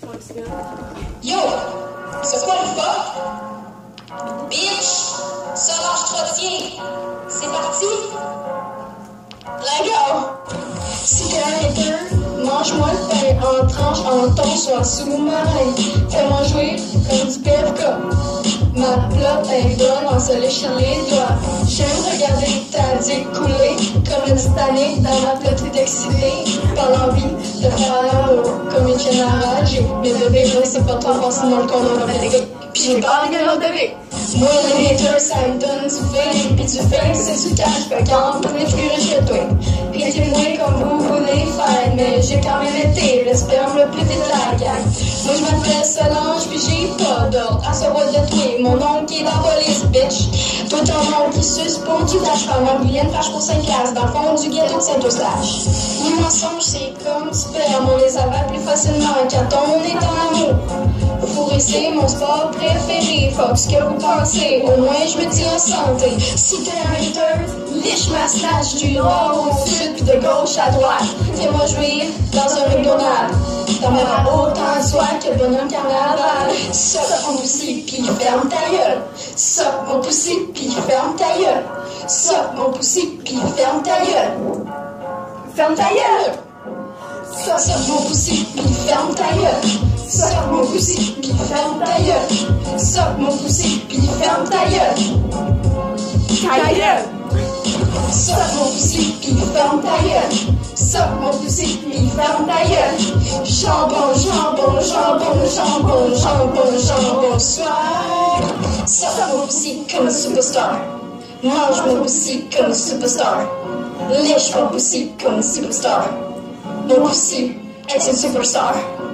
Yo! C'est quoi le fuck? Bitch! Solange Trottier! C'est parti! Let's go! Si t'es un hater, mange-moi le pain en tranches, en ton, soit sous-marin. Fais-moi jouer comme du PFK. Ma plotte est bonne en se léchant les doigts. J'aime regarder ta dick couler comme une Titanic dans ma plotterie d'excité par l'envie de faire l'amour comme une chaîne à rager. Mais bébé, moi c'est pas trop fort, sinon le condom va péter. Pis j'ai pas envie de l'autre bébé. Moi les haters ça me donne du feeling. Pis du fake c'est du cash, fait qu'en plus plus riche que toi. Haitez-moi comme vous voulez faire, mais j'ai quand même été le sperme le plus vite de la gang. Moi je m'appelle Solange pis j'ai pas d'ordre à savoir de toi. Mon oncle qui est dans la police, bitch. Toi ton oncle qui suce pour du dash. Par mon Guylaine fâche pour 5 classes dans le fond du ghetto de Saint-Eustache. Les mensonges c'est comme du sperme, on les avale plus facilement quand on est en amour. Fourrer c'est mon sport préféré, fuck ce que vous pensez, au moins je me dis en santé. Si t'es un hater, liche ma snatch du nord au sud puis de gauche à droite. Fais-moi jouir dans un McDonald's. T'en verras autant de soie que le bonhomme carnaval. Sock mon poussi pis ferme ta gueule. Sock mon poussi pis ferme ta gueule. Sock mon poussi pis ferme ta gueule. Ferme ta gueule. Sock mon poussi pis ferme ta gueule. Sock mon poussi pis ferme ta gueule. Sock mon poussi pis ferme ta gueule. Ta gueule. Sock mon poussi pis ferme ta gueule. Sock mon poussi pis ferme ta gueule. Jambon, jambon, jambon, jambon, jambon, jambon, soir. Sock mon poussi comme un superstar. Mange mon poussi comme un superstar. Lèche mon poussi comme un superstar. Mon poussi est une superstar.